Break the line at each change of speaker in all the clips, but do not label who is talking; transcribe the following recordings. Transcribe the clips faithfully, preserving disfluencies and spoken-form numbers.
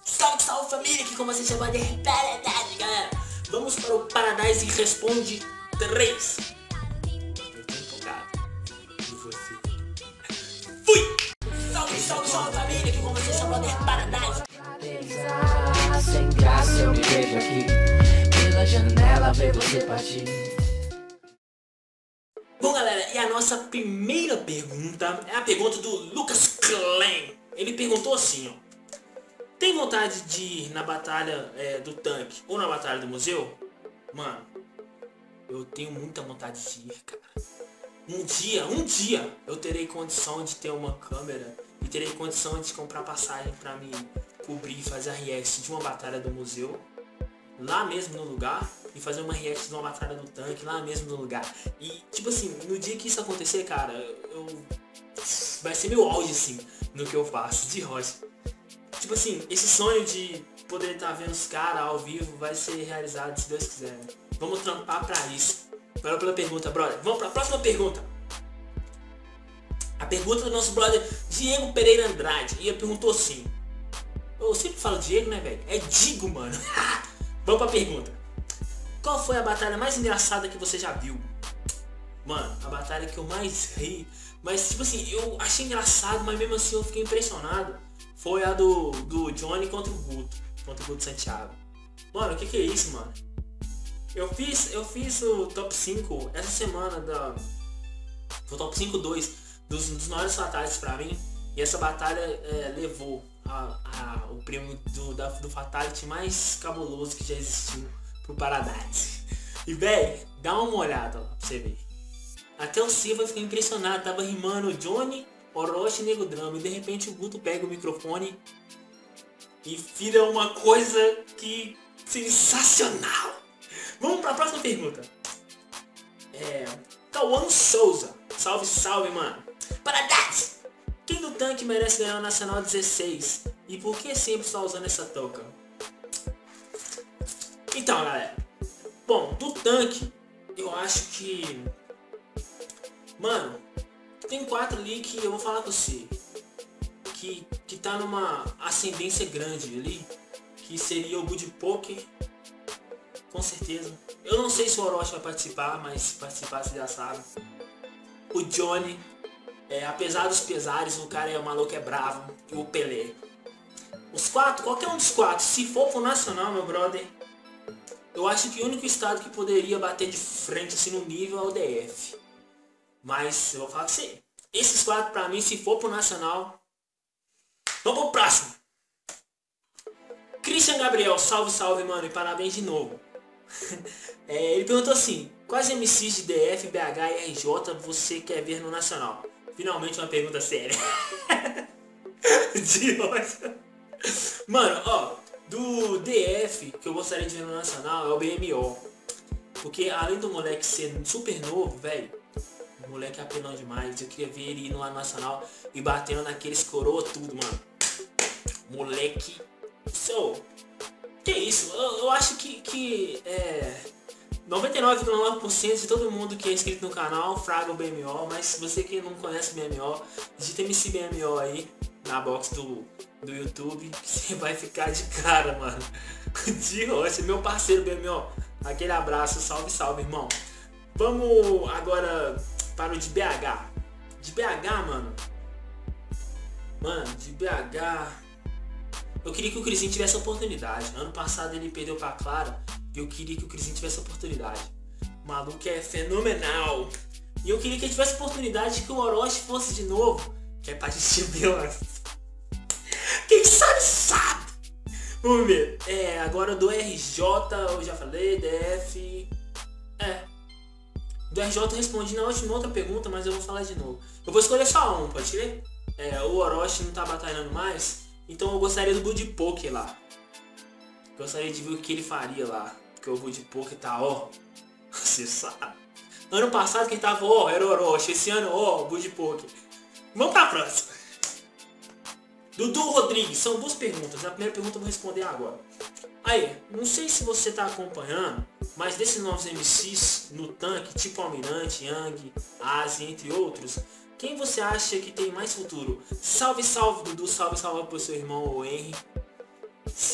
Salve, salve família, que como você chama de Paradise, galera. Vamos para o Paradise e responde três. Eu tô empolgado. E você? Fui! Salve, salve, salve família, que como você chama de Paradise.
Sem graça eu me vejo aqui pela janela ver você partir.
Bom galera, e a nossa primeira pergunta é a pergunta do Lucas Klein. Ele perguntou assim, ó: tem vontade de ir na batalha é, do tanque ou na batalha do museu? Mano, eu tenho muita vontade de ir, cara. Um dia, um dia eu terei condição de ter uma câmera e terei condição de comprar passagem pra me cobrir e fazer a react de uma batalha do museu lá mesmo no lugar e fazer uma react de uma batalha do tanque lá mesmo no lugar. E tipo assim, no dia que isso acontecer, cara, eu vai ser meu auge assim no que eu faço de rocha. Tipo assim, esse sonho de poder estar vendo os caras ao vivo vai ser realizado se Deus quiser, né? Vamos trampar pra isso. Valeu pela pergunta, brother. Vamos pra próxima pergunta. A pergunta do nosso brother Diego Pereira Andrade. E ele perguntou assim: eu sempre falo Diego, né, velho? É Digo, mano. Vamos pra pergunta. Qual foi a batalha mais engraçada que você já viu? Mano, a batalha que eu mais ri, mas tipo assim, eu achei engraçado, mas mesmo assim eu fiquei impressionado, foi a do, do Johnny contra o Guto, contra o Guto Santiago. Mano, o que que é isso, mano? Eu fiz, eu fiz o top cinco essa semana da... Foi o top cinco dois dos, dos maiores fatalities pra mim. E essa batalha é, levou a, a, o prêmio do, da, do fatality mais cabuloso que já existiu pro Paradise. E véi, dá uma olhada lá pra você ver. Até o Silva ficou impressionado, tava rimando o Johnny, Orochi e Nego Drama. E de repente o Guto pega o microfone e vira uma coisa que sensacional. Vamos para a próxima pergunta. É... Cauã Souza. Salve, salve, mano. Paradise! Quem do tanque merece ganhar o Nacional dezesseis? E por que sempre está usando essa touca? Então, galera. Bom, do tanque, eu acho que... Mano, tem quatro ali que eu vou falar com você. Que, que tá numa ascendência grande ali. Que seria o Bud Poker. Com certeza. Eu não sei se o Orochi vai participar, mas se participar você já sabe. O Johnny, é, apesar dos pesares, o cara é o maluco, é bravo. E o Pelé. Os quatro, qualquer um dos quatro, se for pro Nacional, meu brother, eu acho que o único estado que poderia bater de frente assim no nível é o D F. Mas eu vou falar com você. Esses quatro pra mim, se for pro Nacional. Vamos pro próximo. Christian Gabriel, salve, salve, mano. E parabéns de novo. É, ele perguntou assim: quais M Cs de D F, B H e R J você quer ver no Nacional? Finalmente uma pergunta séria. De hoje. Mano, ó, do D F que eu gostaria de ver no Nacional é o B M O. Porque além do moleque ser super novo, velho, o moleque é apelão demais. Eu queria ver ele ir no Nacional e batendo naqueles coroa tudo, mano. Moleque. So, que isso? Eu, eu acho que, que é, noventa e nove vírgula nove por cento de todo mundo que é inscrito no canal fraga o B M O. Mas se você que não conhece o B M O, digita M C B M O aí na box do, do YouTube, que você vai ficar de cara, mano. De rocha, meu parceiro B M O. Aquele abraço, salve, salve, irmão. Vamos agora para o de B H. De B H, mano. Mano, de B H... Eu queria que o Crisinho tivesse a oportunidade. Ano passado ele perdeu pra Clara e eu queria que o Crisinho tivesse a oportunidade. O maluco é fenomenal. E eu queria que ele tivesse a oportunidade de que o Orochi fosse de novo. Que é pra assistir meu. Quem sabe, sabe. Vamos ver. É, agora do R J, eu já falei, D F... É. Do R J eu respondi na última outra pergunta, mas eu vou falar de novo. Eu vou escolher só um, pode crer? É, o Orochi não tá batalhando mais. Então eu gostaria do Bud Poker lá. Gostaria de ver o que ele faria lá. Porque o Bud Poker tá, ó. Você sabe. Ano passado quem tava, ó, era o Orochi. Esse ano, ó, Bud Poker. Vamos pra próxima. Dudu Rodrigues, são duas perguntas. A primeira pergunta eu vou responder agora. Aí, não sei se você tá acompanhando, mas desses novos M Cs no tanque, tipo Almirante, Yang, Asi, entre outros, quem você acha que tem mais futuro? Salve, salve, Dudu. Salve, salve pro seu irmão, o Henry.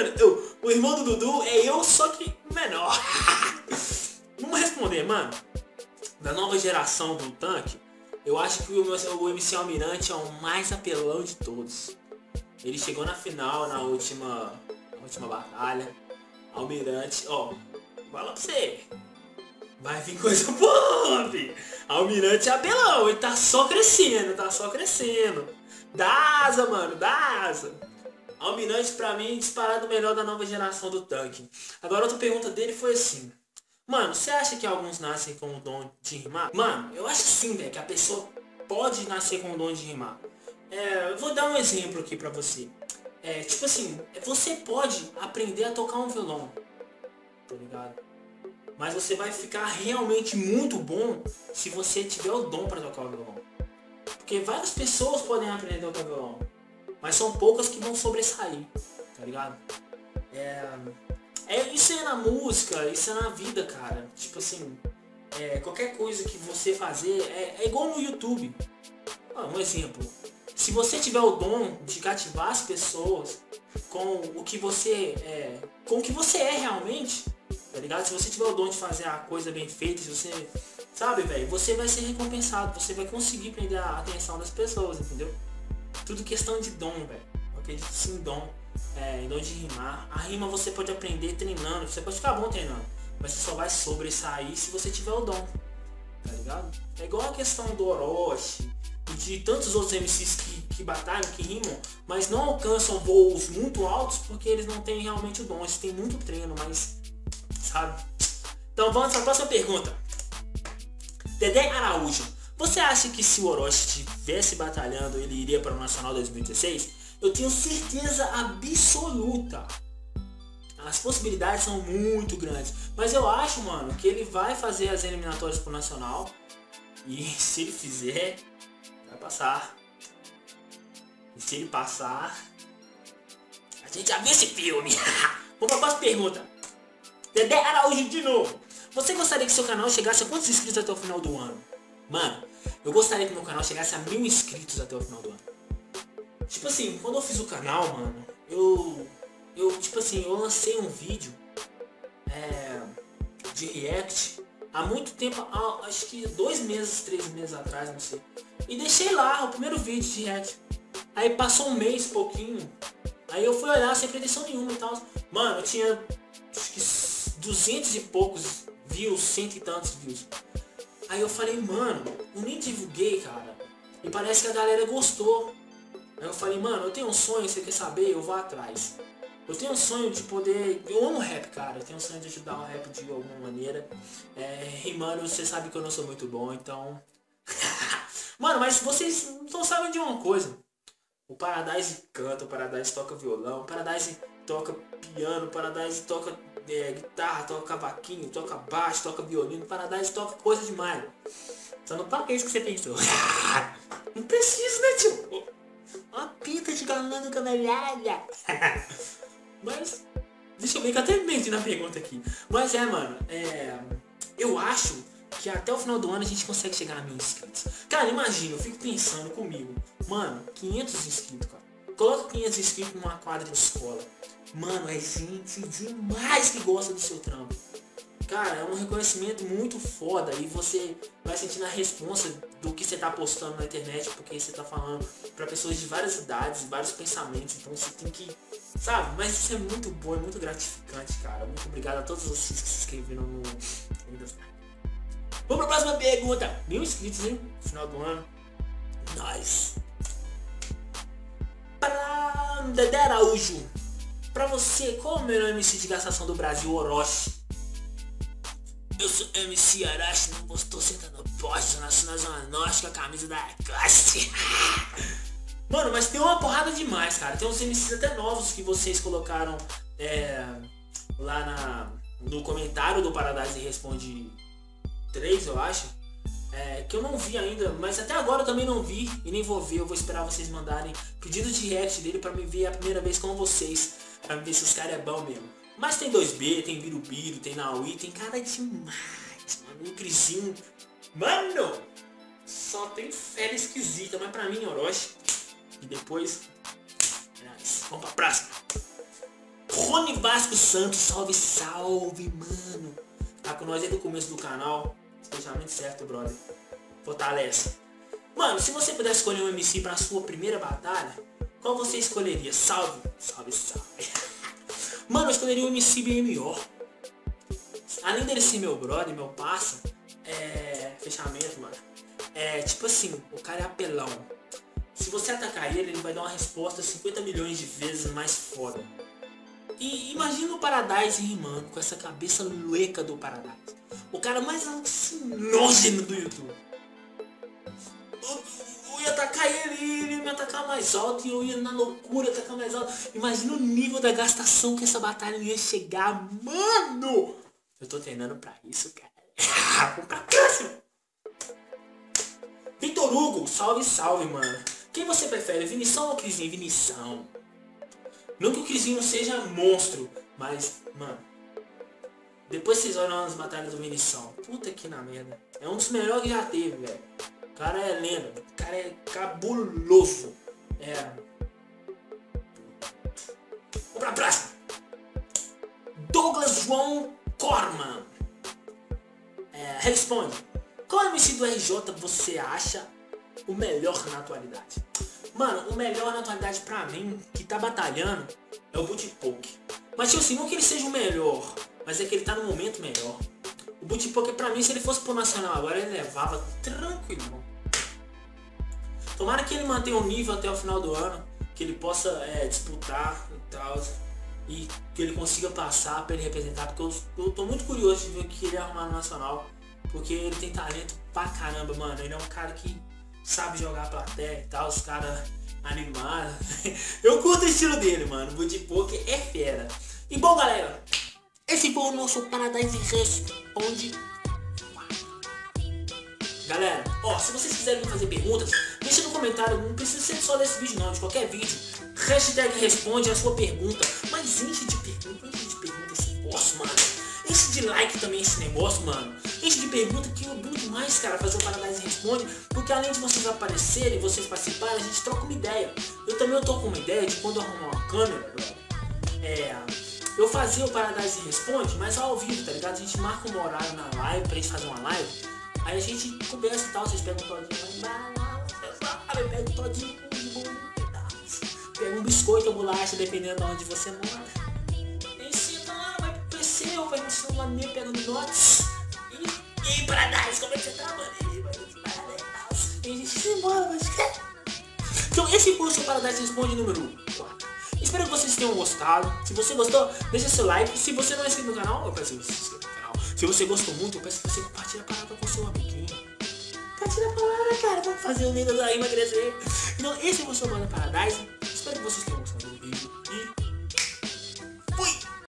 mano, eu, o irmão do Dudu é eu, só que menor. Vamos responder, mano. Da nova geração do tanque, eu acho que o, o M C Almirante é o mais apelão de todos. Ele chegou na final, na última, na última batalha. Almirante, ó, fala pra você. Vai vir coisa boa, filho. Almirante é apelão, ele tá só crescendo, tá só crescendo. Dá asa, mano, dá asa. Almirante pra mim disparado o melhor da nova geração do tanque. Agora outra pergunta dele foi assim. Mano, você acha que alguns nascem com o dom de rimar? Mano, eu acho sim, velho, que a pessoa pode nascer com o dom de rimar. É, eu vou dar um exemplo aqui pra você. É, tipo assim, você pode aprender a tocar um violão, tá ligado? Mas você vai ficar realmente muito bom se você tiver o dom pra tocar o violão. Porque várias pessoas podem aprender a tocar violão, mas são poucas que vão sobressair, tá ligado? É, é, isso é na música, isso é na vida, cara. Tipo assim, é, qualquer coisa que você fazer é, é igual no YouTube. Ah, um exemplo. Se você tiver o dom de cativar as pessoas com o que você é, com o que você é realmente, tá ligado? Se você tiver o dom de fazer a coisa bem feita, se você, sabe, velho, você vai ser recompensado, você vai conseguir prender a atenção das pessoas, entendeu? Tudo questão de dom, velho. Eu acredito sim em dom, é, em dom de rimar. A rima você pode aprender treinando, você pode ficar bom treinando, mas você só vai sobressair se você tiver o dom, tá ligado? É igual a questão do Orochi e de tantos outros M Cs que, que batalham, que rimam, mas não alcançam voos muito altos porque eles não têm realmente o dom, eles têm muito treino, mas sabe? Então vamos para a próxima pergunta. Dedé Araújo, você acha que se o Orochi estivesse batalhando ele iria para o Nacional dois mil e dezesseis? Eu tenho certeza absoluta. As possibilidades são muito grandes, mas eu acho, mano, que ele vai fazer as eliminatórias pro Nacional e se ele fizer, vai passar. E se ele passar, a gente já viu esse filme. Vamos para a próxima pergunta. Dedé Araújo de novo. Você gostaria que seu canal chegasse a quantos inscritos até o final do ano? Mano, eu gostaria que meu canal chegasse a mil inscritos até o final do ano. Tipo assim, quando eu fiz o canal, mano, eu... Eu, tipo assim, eu lancei um vídeo é, de react há muito tempo, há, acho que dois meses, três meses atrás, não sei. E deixei lá o primeiro vídeo de react. Aí passou um mês, pouquinho. Aí eu fui olhar sem pretensão nenhuma e tal. Mano, eu tinha acho que duzentos e poucos views, cento e tantos views. Aí eu falei, mano, eu nem divulguei, cara. E parece que a galera gostou. Aí eu falei, mano, eu tenho um sonho, você quer saber? Eu vou atrás. Eu tenho um sonho de poder... Eu amo rap, cara. Eu tenho um sonho de ajudar o rap de alguma maneira. É, rimando, você sabe que eu não sou muito bom, então... Mano, mas vocês não sabem de uma coisa. O Paradise canta, o Paradise toca violão, o Paradise toca piano, o Paradise toca é, guitarra, toca cavaquinho, toca baixo, toca violino, o Paradise toca coisa demais. Só não toca isso que você pensou. Não preciso, né, tio? Uma pinta de galã camelhada. Mas, deixa eu ver que eu até menti na pergunta aqui. Mas é, mano, é, eu acho que até o final do ano a gente consegue chegar a mil inscritos. Cara, imagina, eu fico pensando comigo. Mano, quinhentos inscritos, cara. Coloca quinhentos inscritos numa quadra de escola. Mano, é gente demais que gosta do seu trampo. Cara, é um reconhecimento muito foda e você vai sentindo a responsa do que você tá postando na internet, porque você tá falando pra pessoas de várias idades, vários pensamentos, então você tem que, sabe? Mas isso é muito bom, é muito gratificante, cara. Muito obrigado a todos vocês que se inscreveram no... Vamos pra próxima pergunta. Mil inscritos, hein? Final do ano. Nice. Para Dedé Araújo. Pra você, qual é o melhor M C de gastação do Brasil, Orochi? Eu sou M C Arashi, não postou sentando no poste, nasci na Zona Norte com a camisa da classe. Mano, mas tem uma porrada demais, cara. Tem uns M Cs até novos que vocês colocaram é, lá na, no comentário do Paradise Responde três, eu acho. É, que eu não vi ainda, mas até agora eu também não vi e nem vou ver. Eu vou esperar vocês mandarem pedido de react dele pra me ver a primeira vez com vocês. Pra me ver se os caras é bom mesmo. Mas tem dois B, tem Birubiru, tem Naui, tem cara demais, mano. O Crisinho, mano, só tem fera esquisita, mas pra mim, Orochi. E depois, é, vamos pra próxima. Rony Vasco Santos, salve, salve, mano. Tá com nós aí do começo do canal. Especialmente certo, brother. Fortalece. Mano, se você pudesse escolher um M C pra sua primeira batalha, qual você escolheria? Salve, salve, salve. Mano, eu escolheria o M C B M O. Além dele ser meu brother, meu parça, é... fechamento, mano. É, tipo assim, o cara é apelão. Se você atacar ele, ele vai dar uma resposta cinquenta milhões de vezes mais foda. E imagina o Paradise rimando com essa cabeça lueca do Paradise. O cara mais alucinógeno do YouTube. Eu, eu ia atacar ele e ele ia me atacar mais alto. E eu ia na loucura atacar mais alto. Imagina o nível da gastação que essa batalha ia chegar. Mano! Eu tô treinando pra isso, cara. Vamos pra próxima. Vitor Hugo, salve, salve, mano. Quem você prefere, Vinição ou Crisinho? Vinição. Não que o Crisinho seja monstro, mas, mano, depois vocês olham as batalhas do Vinição. Puta que na merda. É um dos melhores que já teve, velho. O cara é lenda. O cara é cabuloso. É. Vamos pra próxima. Douglas João Corman. É, responde. Qual M C do R J você acha o melhor na atualidade? Mano, o melhor na atualidade pra mim, que tá batalhando, é o Butipoke. Mas tipo assim, não que ele seja o melhor, mas é que ele tá no momento melhor. O Butipoke pra mim, se ele fosse pro Nacional agora, ele levava tranquilo. Tomara que ele mantenha um nível até o final do ano, que ele possa é, disputar e tal, e que ele consiga passar pra ele representar, porque eu, eu tô muito curioso de ver o que ele arrumar no Nacional, porque ele tem talento pra caramba, mano. Ele é um cara que sabe jogar plateia e tal, os caras animados. Eu curto o estilo dele, mano. O Butipoke é fera. E bom, galera, esse foi o nosso Paradise Responde. Galera, ó, se vocês quiserem me fazer perguntas, deixa no comentário. Não precisa ser só desse vídeo não, de qualquer vídeo. Hashtag responde a sua pergunta. Mas enche de pergunta, enche de pergunta esse negócio, mano. Enche de like também esse negócio, mano. Enche de pergunta que eu bom demais, cara, fazer o Paradise Responde. Porque além de vocês aparecerem, vocês participarem, a gente troca uma ideia. Eu também tô com uma ideia de quando eu arrumar uma câmera, é, eu fazia o Paradise Responde, mas ao vivo, tá ligado? A gente marca um horário na live pra gente fazer uma live. Aí a gente conversa e tal, vocês pegam todinho, eu pego todinho com um pedaço. Pega um biscoito ou bolacha, dependendo de onde você mora. Ensina lá, vai pro P C ou vai no celular mesmo, pega no Notes. E aí, Paradise, como é que você tá, mano? E aí, vai no Paradise. E a gente se embora, mas... Então esse foi o seu Paradise Responde número quatro. Espero que vocês tenham gostado. Se você gostou, deixa seu like. Se você não é inscrito no canal, eu peço que você se inscreva no canal. Se você gostou muito, eu peço que você compartilhe a parada com seu amiguinho. Compartilha a parada, cara. Vamos fazer o lindo da emagrecer. Então esse foi o seu Mano Paradise.